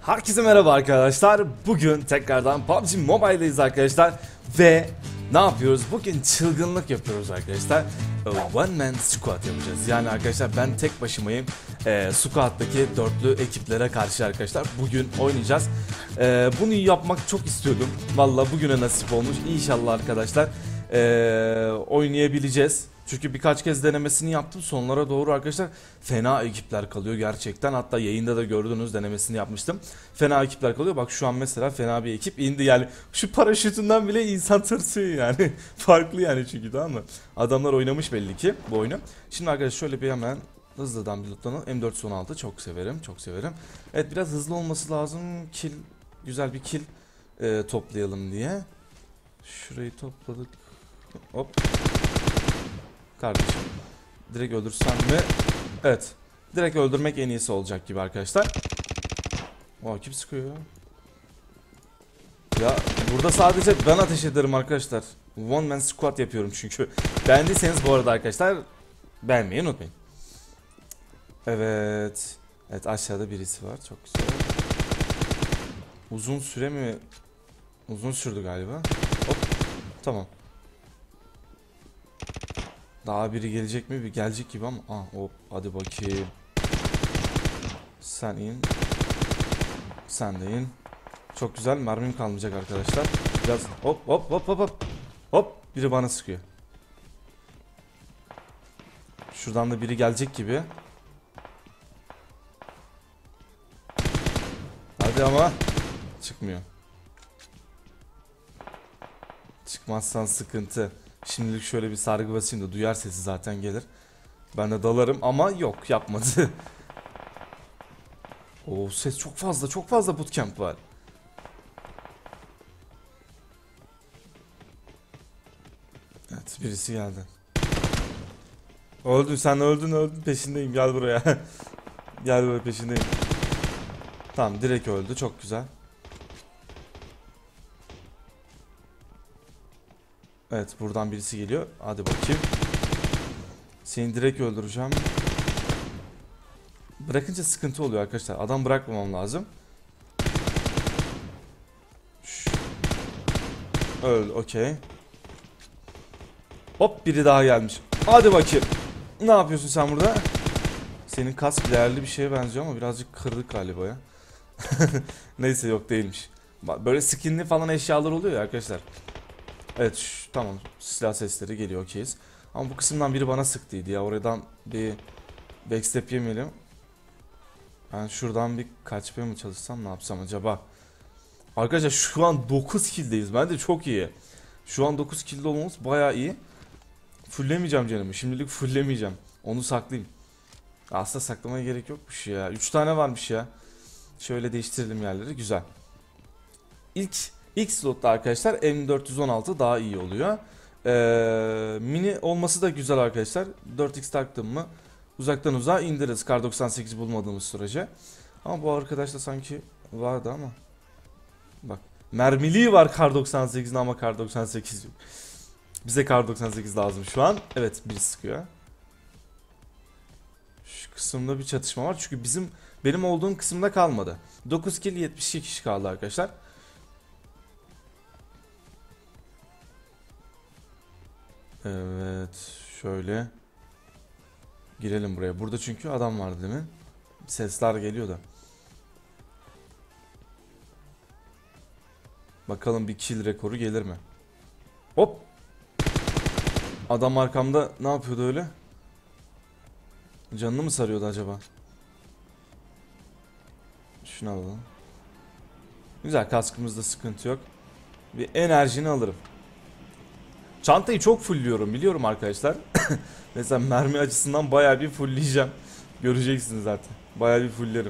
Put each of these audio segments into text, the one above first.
Herkese merhaba arkadaşlar. Bugün tekrardan PUBG Mobile'deyiz arkadaşlar. Ve ne yapıyoruz? Bugün çılgınlık yapıyoruz arkadaşlar. One Man Squad yapacağız. Yani arkadaşlar ben tek başımayım. Squad'daki dörtlü ekiplere karşı arkadaşlar bugün oynayacağız. Bunu yapmak çok istiyordum. Valla bugüne nasip olmuş. İnşallah arkadaşlar oynayabileceğiz. Çünkü birkaç kez denemesini yaptım. Sonlara doğru arkadaşlar fena ekipler kalıyor gerçekten. Hatta yayında da gördünüz, denemesini yapmıştım. Fena ekipler kalıyor. Bak şu an mesela fena bir ekip indi yani. Şu paraşütünden bile insan tırsıyor yani. Farklı yani çünkü, tamam mı? Adamlar oynamış belli ki bu oyunu. Şimdi arkadaşlar şöyle bir hemen hızlıdan bir lootlanalım. M416 çok severim, çok severim. Evet, biraz hızlı olması lazım. Kill, güzel bir kill toplayalım diye. Şurayı topladık. Hop. Kardeşim direkt öldürsem mi? Evet, direkt öldürmek en iyisi olacak gibi arkadaşlar. Wow, kim sıkıyor ya? Burada sadece ben ateş ederim arkadaşlar. One Man Squad yapıyorum çünkü. Beğendiyseniz bu arada arkadaşlar beğenmeyi unutmayın. Evet. Evet, aşağıda birisi var, çok güzel. Uzun süre mi? Uzun sürdü galiba. Hop, tamam. Daha biri gelecek mi? Bir gelecek gibi ama. Hop, hadi bakayım. Sen in. Sen de in. Çok güzel, mermim kalmayacak arkadaşlar. Biraz hop hop hop hop hop. Hop, biri bana sıkıyor. Şuradan da biri gelecek gibi. Hadi ama. Çıkmıyor. Çıkmazsan sıkıntı. Şimdilik şöyle bir sargı basayım da duyar sesi zaten gelir. Ben de dalarım ama yok, yapmadı. Oo, ses çok fazla, çok fazla bootcamp var. Evet, birisi geldi. Öldün sen, öldün peşindeyim, gel buraya. Gel buraya, peşindeyim. Tamam, direkt öldü, çok güzel. Evet, buradan birisi geliyor. Hadi bakayım. Seni direkt öldüreceğim. Bırakınca sıkıntı oluyor arkadaşlar. Adam bırakmamam lazım. Öl, okey. Hop, biri daha gelmiş. Hadi bakayım. Ne yapıyorsun sen burada? Senin kask değerli bir şeye benziyor ama birazcık kırdık galiba ya. Neyse, yok değilmiş. Böyle skinli falan eşyalar oluyor ya arkadaşlar. Evet, tamam, silah sesleri geliyor, okeyiz. Ama bu kısımdan biri bana sıktıydı ya, oradan bir backstep yemeyelim. Ben şuradan bir kaçmaya mı çalışsam, ne yapsam acaba? Arkadaşlar şu an 9 kill'deyiz, bence çok iyi. Şu an 9 kill'de olmamız bayağı iyi. Fullemeyeceğim canımı, şimdilik fullemeyeceğim. Onu saklayayım. Aslında saklamaya gerek yokmuş ya. 3 tane varmış ya. Şöyle değiştirelim yerleri, güzel. İlk slotta arkadaşlar M416 daha iyi oluyor. Mini olması da güzel arkadaşlar. 4x taktım mı uzaktan uzağa indiririz, Kar 98 bulmadığımız sürece. Ama bu arkadaşta sanki vardı ama. Bak, mermiliği var Kar 98'in ama Kar 98 yok. Bize Kar 98 lazım şu an. Evet, biri sıkıyor. Şu kısımda bir çatışma var çünkü benim olduğum kısımda kalmadı. 9 kill 72 kişi kaldı arkadaşlar. Evet, şöyle girelim buraya. Burada çünkü adam vardı değil mi? Sesler geliyor da. Bakalım bir kill rekoru gelir mi? Hop! Adam arkamda ne yapıyordu öyle? Canını mı sarıyordu acaba? Şunu alalım. Güzel, kaskımızda sıkıntı yok. Bir enerjini alırım. Çantayı çok fullliyorum biliyorum arkadaşlar. Mesela mermi açısından bayağı bir fullleyeceğim. Göreceksiniz zaten. Bayağı bir fulllerim.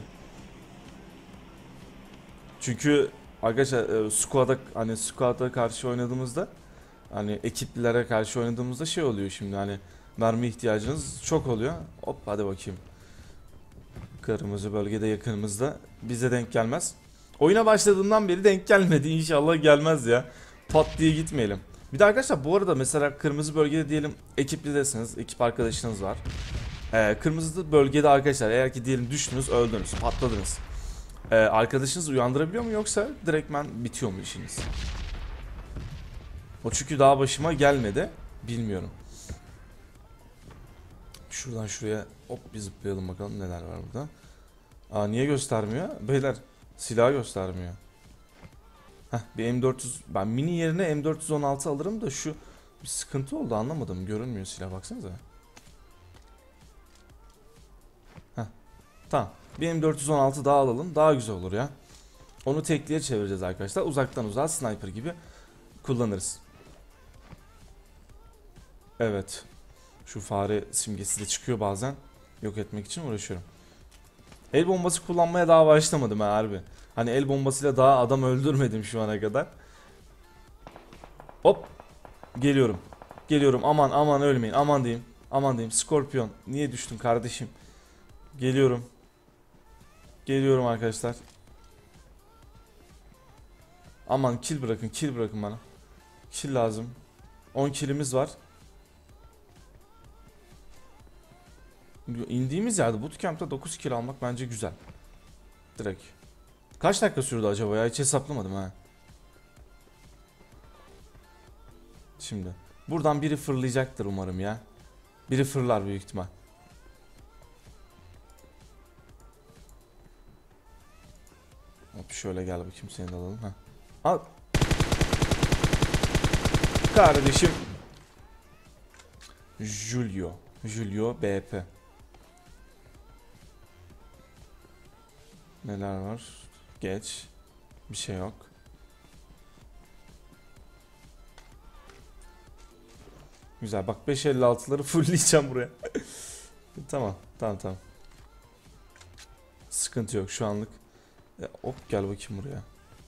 Çünkü arkadaşlar squad'a karşı oynadığımızda, hani ekiplere karşı oynadığımızda şey oluyor şimdi, hani mermi ihtiyacınız çok oluyor. Hop, hadi bakayım. Kırmızı bölgede yakınımızda, bize denk gelmez. Oyuna başladığından beri denk gelmedi, inşallah gelmez ya. Pat diye gitmeyelim. Bir de arkadaşlar bu arada mesela kırmızı bölgede diyelim ekiplidesiniz, ekip arkadaşınız var. Kırmızı bölgede arkadaşlar eğer ki diyelim düştünüz, öldünüz, patladınız. Arkadaşınız uyandırabiliyor mu yoksa direktmen bitiyor mu işiniz? O çünkü daha başıma gelmedi. Bilmiyorum. Şuradan şuraya hop bir zıplayalım bakalım neler var burada. Aa, niye göstermiyor? Beyler silah göstermiyor. Heh, bir M400, ben mini yerine M416 alırım da şu bir sıkıntı oldu, anlamadım. Görünmüyor silah, baksanıza. Heh, tamam. Bir M416 daha alalım, daha güzel olur ya. Onu tekliğe çevireceğiz arkadaşlar. Uzaktan uzağa sniper gibi kullanırız. Evet. Şu fare simgesi de çıkıyor bazen. Yok etmek için uğraşıyorum. El bombası kullanmaya daha başlamadım ha harbi. Hani el bombasıyla daha adam öldürmedim şu ana kadar. Hop. Geliyorum. Geliyorum. Aman aman ölmeyin. Aman diyeyim. Aman diyeyim. Skorpiyon. Niye düştün kardeşim? Geliyorum. Geliyorum arkadaşlar. Aman kill bırakın. Kill bırakın bana. Kill lazım. 10 killimiz var. İndiğimiz yerde bootcamp'ta 9 kill almak bence güzel. Direkt. Kaç dakika sürdü acaba ya? Hiç hesaplamadım ha. Şimdi. Buradan biri fırlayacaktır umarım ya. Biri fırlar büyük ihtimal. Hop şöyle gel bakayım, seni de alalım. Heh. Al. Kardeşim. Julio. Julio BP. Neler var? Geç. Bir şey yok. Güzel. Bak 5.56'ları fullleyeceğim buraya. Tamam. Tamam tamam. Sıkıntı yok şu anlık. Hop gel bakayım buraya.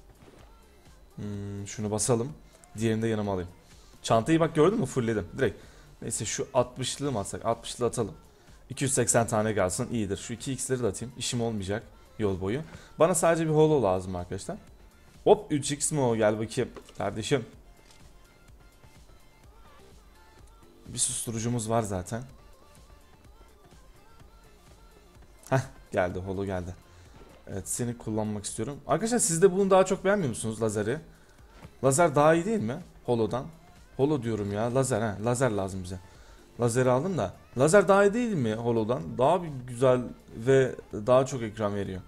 Şunu basalım. Diğerini de yanıma alayım. Çantayı bak gördün mü? Fullledim. Direkt. Neyse şu 60'lığı mı atsak? 60'lı atalım. 280 tane gelsin. İyidir. Şu 2x'leri de atayım. İşim olmayacak yol boyu. Bana sadece bir holo lazım arkadaşlar. Hop 3x mi o? Gel bakayım. Kardeşim. Bir susturucumuz var zaten. Heh geldi. Holo geldi. Evet seni kullanmak istiyorum. Arkadaşlar siz de bunu daha çok beğenmiyor musunuz lazeri? Lazer daha iyi değil mi? Holo'dan. Holo diyorum ya. Lazer ha. Lazer lazım bize. Lazeri aldım da. Lazer daha iyi değil mi Holo'dan? Daha bir güzel ve daha çok ekran veriyor.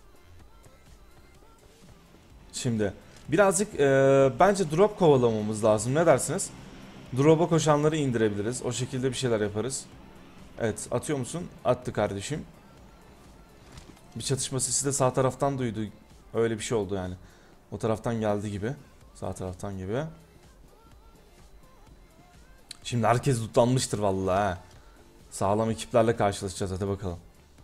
Şimdi birazcık bence drop kovalamamız lazım. Ne dersiniz? Drop'a koşanları indirebiliriz. O şekilde bir şeyler yaparız. Evet atıyor musun? Attı kardeşim. Bir çatışma sesi de sağ taraftan duydu. Öyle bir şey oldu yani. O taraftan geldi gibi. Sağ taraftan gibi. Şimdi herkes lootlanmıştır vallahi ha. Sağlam ekiplerle karşılaşacağız, hadi bakalım.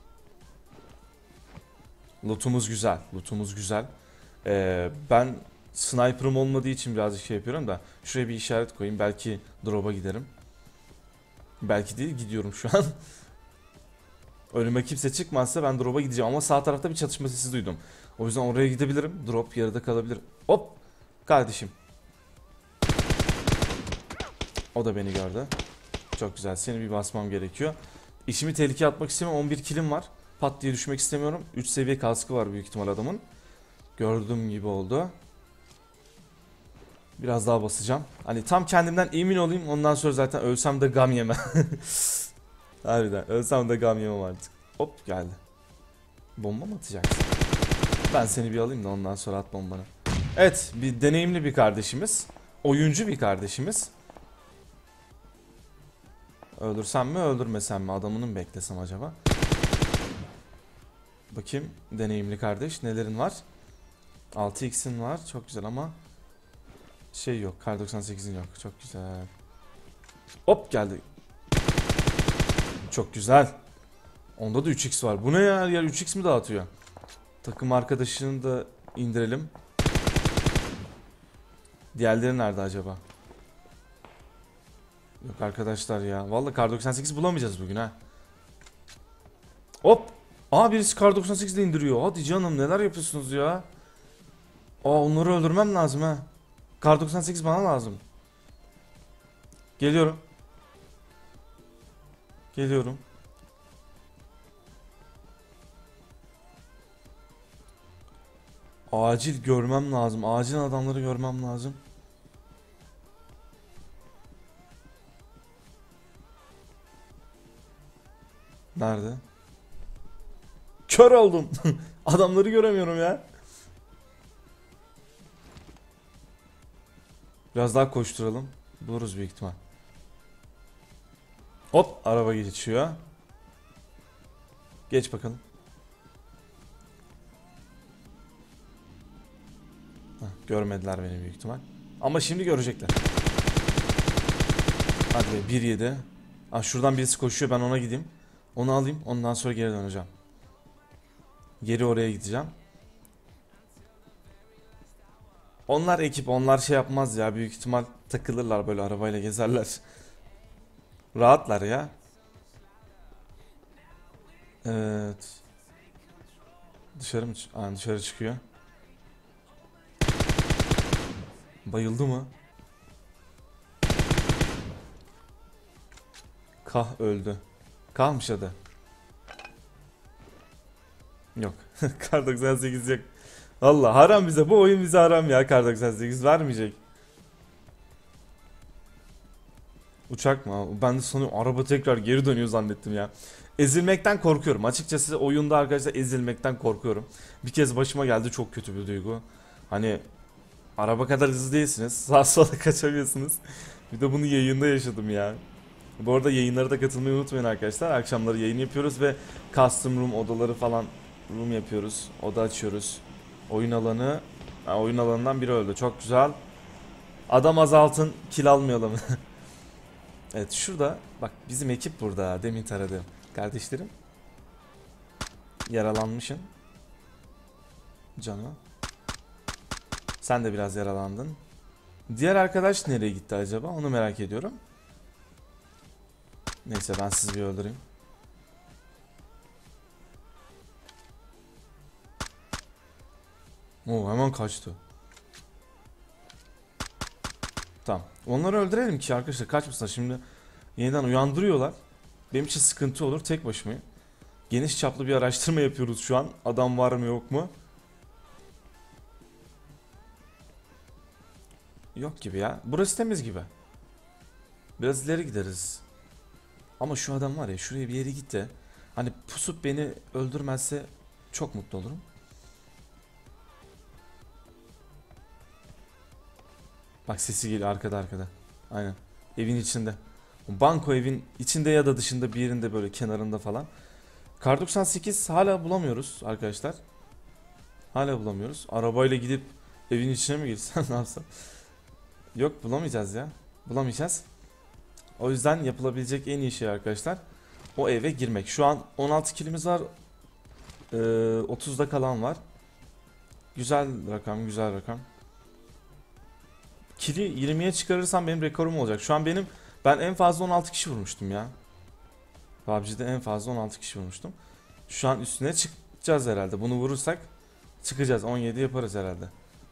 Lootumuz güzel. Lootumuz güzel. Ben sniper'ım olmadığı için birazcık şey yapıyorum da. Şuraya bir işaret koyayım. Belki drop'a giderim. Belki değil, gidiyorum şu an. Önüme kimse çıkmazsa ben drop'a gideceğim. Ama sağ tarafta bir çatışma sesi duydum. O yüzden oraya gidebilirim. Drop yarıda kalabilir. Hop! Kardeşim. O da beni gördü. Çok güzel. Seni bir basmam gerekiyor. İşimi tehlikeye atmak istemiyorum. 11 kilim var. Pat diye düşmek istemiyorum. 3 seviye kaskı var büyük ihtimal adamın. Gördüğüm gibi oldu. Biraz daha basacağım. Hani tam kendimden emin olayım. Ondan sonra zaten ölsem de gam yemem. Harbiden. Ölsem de gam yemem artık. Hop geldi. Bomba mı atacaksın? Ben seni bir alayım da ondan sonra at bombanı. Evet. Bir deneyimli bir kardeşimiz. Oyuncu bir kardeşimiz. Öldürsem mi öldürmesem mi? Adamını mı beklesem acaba? Bakayım deneyimli kardeş nelerin var? 6x'in var çok güzel ama şey yok, kar 98'in yok, çok güzel. Hop geldi. Çok güzel. Onda da 3x var. Bu ne ya? Yer 3x mi dağıtıyor? Takım arkadaşını da indirelim. Diğerleri nerede acaba? Yok arkadaşlar ya. Vallahi kar 98 bulamayacağız bugün ha. Hop. Aa birisi kar 98 de indiriyor. Hadi canım neler yapıyorsunuz ya? Onları öldürmem lazım ha. Kar 98 bana lazım. Geliyorum. Geliyorum. Acil görmem lazım. Acil adamları görmem lazım. Nerede? Kör oldum. Adamları göremiyorum ya. Biraz daha koşturalım. Buluruz büyük ihtimal. Hop, araba geçiyor. Geç bakalım. Heh, görmediler beni büyük ihtimal. Ama şimdi görecekler. Hadi be, 1-7. Ah, şuradan birisi koşuyor, ben ona gideyim. Onu alayım, ondan sonra geri döneceğim. Geri oraya gideceğim. Onlar ekip, onlar şey yapmaz ya, büyük ihtimal takılırlar, böyle arabayla gezerler. Rahatlar ya. Evet. Dışarı mı? Aa, dışarı çıkıyor. Bayıldı mı? Kah öldü. Kahmış adı. Yok. Kar 98 yok. Valla haram bize. Bu oyun bize haram ya, Kar 98 vermeyecek. Uçak mı? Ben de sanıyorum araba tekrar geri dönüyor zannettim ya. Ezilmekten korkuyorum. Açıkçası oyunda arkadaşlar ezilmekten korkuyorum. Bir kez başıma geldi, çok kötü bir duygu. Hani araba kadar hızlı değilsiniz. Sağa sola kaçamıyorsunuz. Bir de bunu yayında yaşadım ya. Bu arada yayınlara da katılmayı unutmayın arkadaşlar. Akşamları yayın yapıyoruz ve custom room odaları falan room yapıyoruz. Oda açıyoruz. Oyun alanı. Ha, oyun alanından biri öldü. Çok güzel. Adam azaltın, kill almayalım. Evet, şurada bak, bizim ekip burada. Demin taradım. Kardeşlerim. Yaralanmışsın. Canı. Sen de biraz yaralandın. Diğer arkadaş nereye gitti acaba? Onu merak ediyorum. Neyse, ben sizi bir öldüreyim. Oo, hemen kaçtı. Tamam. Onları öldürelim ki arkadaşlar kaçmasınlar. Şimdi yeniden uyandırıyorlar. Benim için sıkıntı olur. Tek başımayım. Geniş çaplı bir araştırma yapıyoruz şu an. Adam var mı yok mu? Yok gibi ya. Burası temiz gibi. Biraz ileri gideriz. Ama şu adam var ya, şuraya bir yere gitti. Hani pusup beni öldürmezse çok mutlu olurum. Bak, sesi geliyor arkada arkada. Aynen. Evin içinde. Banko evin içinde ya da dışında bir yerinde, böyle kenarında falan. Kar 98 hala bulamıyoruz arkadaşlar. Hala bulamıyoruz. Arabayla gidip evin içine mi girsem ne yapsam? Yok, bulamayacağız ya. Bulamayacağız. O yüzden yapılabilecek en iyi şey arkadaşlar, o eve girmek. Şu an 16 kilimiz var. 30'da kalan var. Güzel rakam, güzel rakam. Kili 20'ye çıkarırsam benim rekorum olacak. Şu an ben en fazla 16 kişi vurmuştum ya. PUBG'de en fazla 16 kişi vurmuştum. Şu an üstüne çıkacağız herhalde. Bunu vurursak çıkacağız. 17 yaparız herhalde.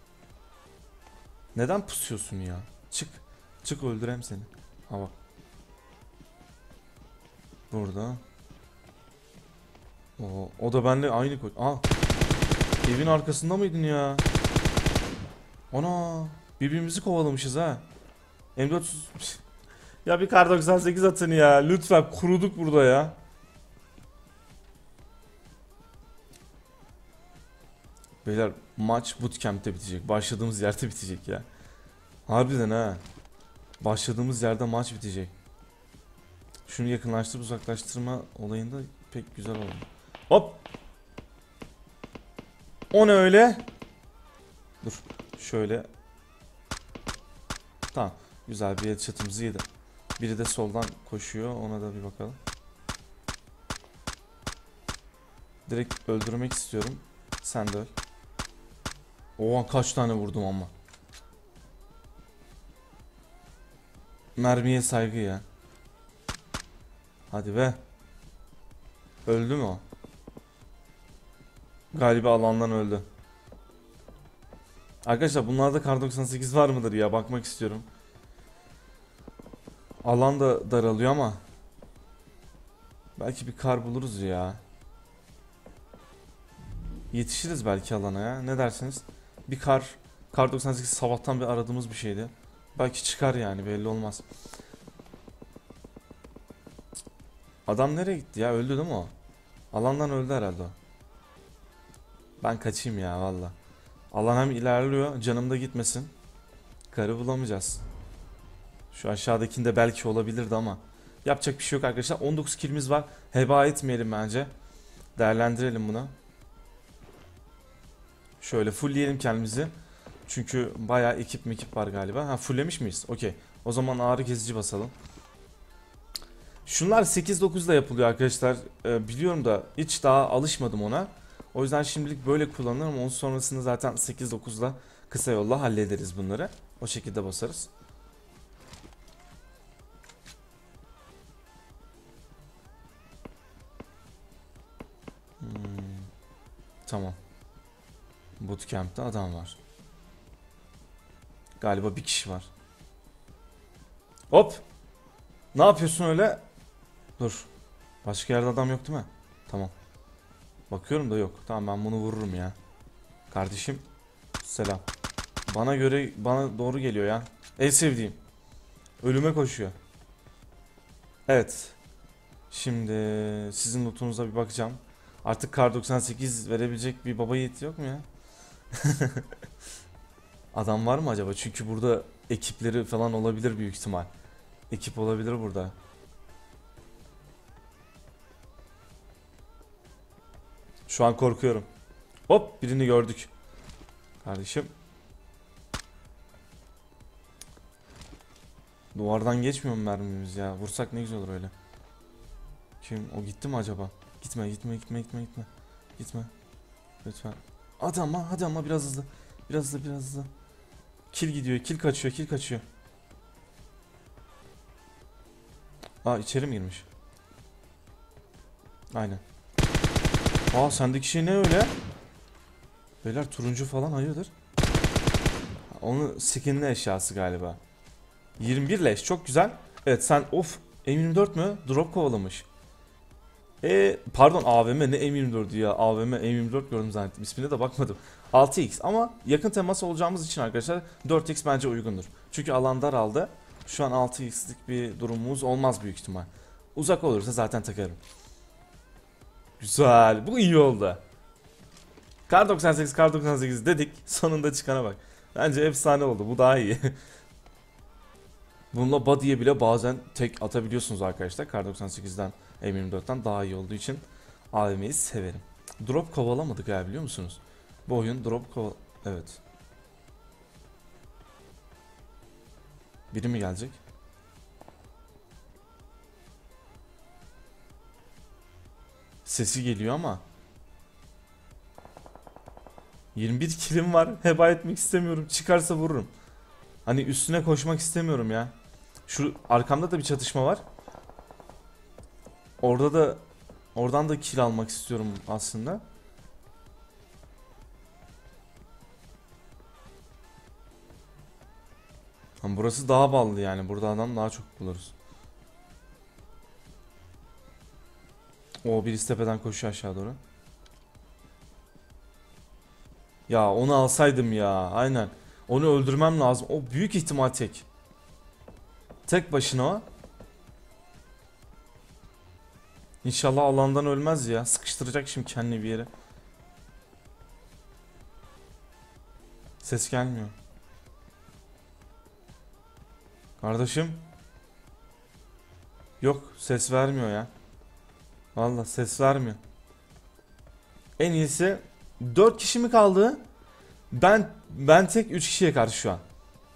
Neden pusuyorsun ya? Çık. Çık, öldüreyim seni. Ha bak. Burada. O da benimle aynı koy. Aa. Evin arkasında mıydın ya? Ana. Birbirimizi kovalamışız ha. M4 ya, bir kar 98 atın ya. Lütfen, kuruduk burada ya. Beyler, maç bootcamp'te bitecek. Başladığımız yerde bitecek ya. Harbiden ha. Başladığımız yerde maç bitecek. Şunu yakınlaştırıp uzaklaştırma olayında pek güzel oldu. Hop. O ne öyle? Dur. Şöyle. Tamam. Güzel bir headshot'ımızı yedi. Biri de soldan koşuyor. Ona da bir bakalım. Direkt öldürmek istiyorum. Sen de öl. Oha, kaç tane vurdum ama. Mermiye saygı ya. Hadi be. Öldü mü o? Galiba alandan öldü. Arkadaşlar, bunlarda kar 98 var mıdır ya? Bakmak istiyorum. Alan da daralıyor ama belki bir kar buluruz ya. Yetişiriz belki alana ya. Ne dersiniz? Bir kar 98 sabahtan bir aradığımız bir şeydi. Belki çıkar yani, belli olmaz. Adam nereye gitti ya? Öldü değil mi o? Alandan öldü herhalde o. Ben kaçayım ya valla. Alan hem ilerliyor, canım da gitmesin. Karı bulamayacağız. Şu aşağıdakinde belki olabilirdi ama yapacak bir şey yok arkadaşlar. 19 kilimiz var. Heba etmeyelim bence. Değerlendirelim bunu. Şöyle fullleyelim kendimizi. Çünkü bayağı ekip var galiba. Ha, fulllemiş miyiz? Okey. O zaman ağrı kesici basalım. Şunlar 8-9'da yapılıyor arkadaşlar. Biliyorum da hiç daha alışmadım ona. O yüzden şimdilik böyle kullanırım. Onun sonrasında zaten 8-9'da kısa yolla hallederiz bunları. O şekilde basarız. Tamam. Bootcamp'te adam var. Galiba bir kişi var. Hop! Ne yapıyorsun öyle? Dur. Başka yerde adam yok değil mi? Tamam. Bakıyorum da yok. Tamam, ben bunu vururum ya. Kardeşim. Selam. Bana doğru geliyor ya. En sevdiğim. Ölüme koşuyor. Evet. Şimdi sizin lootunuza bir bakacağım. Artık kar 98 verebilecek bir baba yiğit yok mu ya? Adam var mı acaba? Çünkü burada ekipleri falan olabilir büyük ihtimal. Ekip olabilir burada. Şu an korkuyorum. Hop, birini gördük. Kardeşim. Duvardan geçmiyor mu mermimiz ya? Vursak ne güzel olur öyle. Kim? O gitti mi acaba? Gitme. Gitme. Lütfen. Hadi ama biraz hızlı. Biraz hızlı. Kill gidiyor. Kill kaçıyor. Aa, içeri mi girmiş? Aynen. Aa, sendeki şey ne öyle? Beyler turuncu falan, hayırdır? Onun skinli eşyası galiba. 21 leş, çok güzel. Evet sen M24 mü? Drop kovalamış. Pardon, AVM ne M24'ü ya? AVM M24 gördüm zannettim. İsmine de bakmadım. 6x ama yakın temas olacağımız için arkadaşlar 4x bence uygundur. Çünkü alan daraldı. Şu an 6x'lik bir durumumuz olmaz büyük ihtimal. Uzak olursa zaten takarım. Güzel. Bu iyi oldu. Kar 98 dedik. Sonunda çıkana bak. Bence efsane oldu. Bu daha iyi. Bununla body'ye bile bazen tek atabiliyorsunuz arkadaşlar. Kar 98'den M24'ten daha iyi olduğu için AVM'yi severim. Drop kovalamadık ya, biliyor musunuz? Bu oyun drop koval... Evet. Biri mi gelecek? Sesi geliyor ama 21 kilim var. Heba etmek istemiyorum. Çıkarsa vururum. Hani üstüne koşmak istemiyorum ya. Şu arkamda da bir çatışma var. Oradan da kill almak istiyorum aslında. Ama burası daha ballı yani. Burada adam daha çok buluruz. O birisi tepeden koşuyor aşağı doğru. Ya onu alsaydım ya. Aynen. Onu öldürmem lazım. O büyük ihtimal tek. Tek başına o. İnşallah alandan ölmez ya. Sıkıştıracak şimdi kendini bir yere. Ses gelmiyor. Kardeşim. Yok, ses vermiyor ya. Vallahi ses vermiyor. En iyisi 4 kişi mi kaldı? Ben tek 3 kişiye karşı şu an.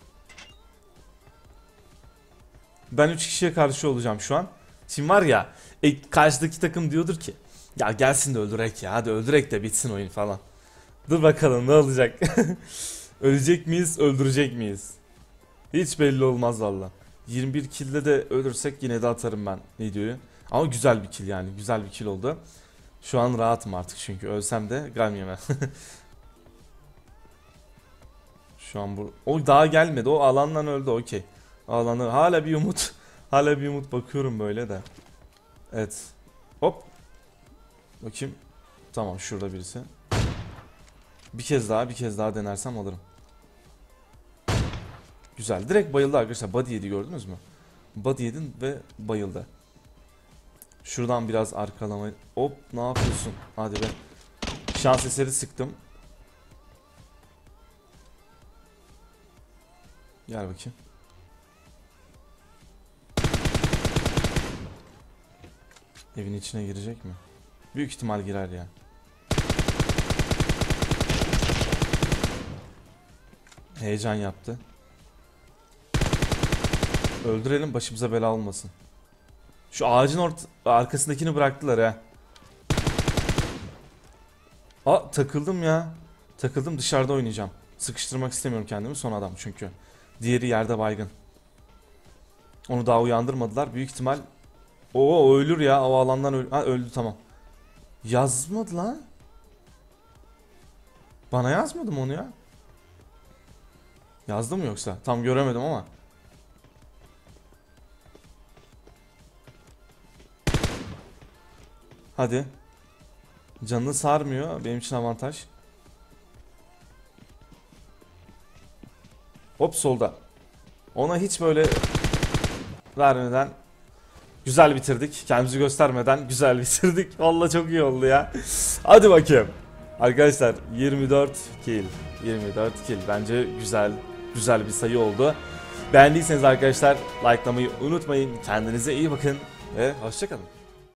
Ben 3 kişiye karşı olacağım şu an. Şimdi var ya, karşıdaki takım diyordur ki ya gelsin de öldürek ya, hadi öldürek de bitsin oyun falan. Dur bakalım ne olacak. Ölecek miyiz, öldürecek miyiz? Hiç belli olmaz valla. 21 kill'de de ölürsek yine de atarım ben videoyu. Ama güzel bir kill yani, güzel bir kill oldu. Şu an rahatım artık çünkü ölsem de gam yemem. Şu an o daha gelmedi, o alandan öldü, okey. Alandan hala bir umut. Hala bir umut, bakıyorum böyle de. Evet. Hop. Bakayım. Tamam, şurada birisi. Bir kez daha denersem alırım. Güzel. Direkt bayıldı arkadaşlar. Body yedi, gördünüz mü? Body yedin ve bayıldı. Şuradan biraz arkalama. Hop, ne yapıyorsun? Hadi be. Şans eseri sıktım. Gel bakayım. Evin içine girecek mi? Büyük ihtimal girer ya. Heyecan yaptı. Öldürelim, başımıza bela olmasın. Şu ağacın arkasındakini bıraktılar ha. Aa, takıldım ya. Takıldım, dışarıda oynayacağım. Sıkıştırmak istemiyorum kendimi, son adam çünkü. Diğeri yerde baygın. Onu daha uyandırmadılar. Büyük ihtimal o ölür ya. O alandan öldü, tamam. Yazmadı lan. Bana yazmadım onu ya. Yazdı mı yoksa? Tam göremedim ama. Hadi. Canını sarmıyor. Benim için avantaj. Hop, solda. Ona hiç böyle vermeden güzel bitirdik. Kendimizi göstermeden güzel bitirdik. Vallahi çok iyi oldu ya. Hadi bakayım. Arkadaşlar 24 kill. 24 kill. Bence güzel bir sayı oldu. Beğendiyseniz arkadaşlar likelamayı unutmayın. Kendinize iyi bakın ve hoşça kalın.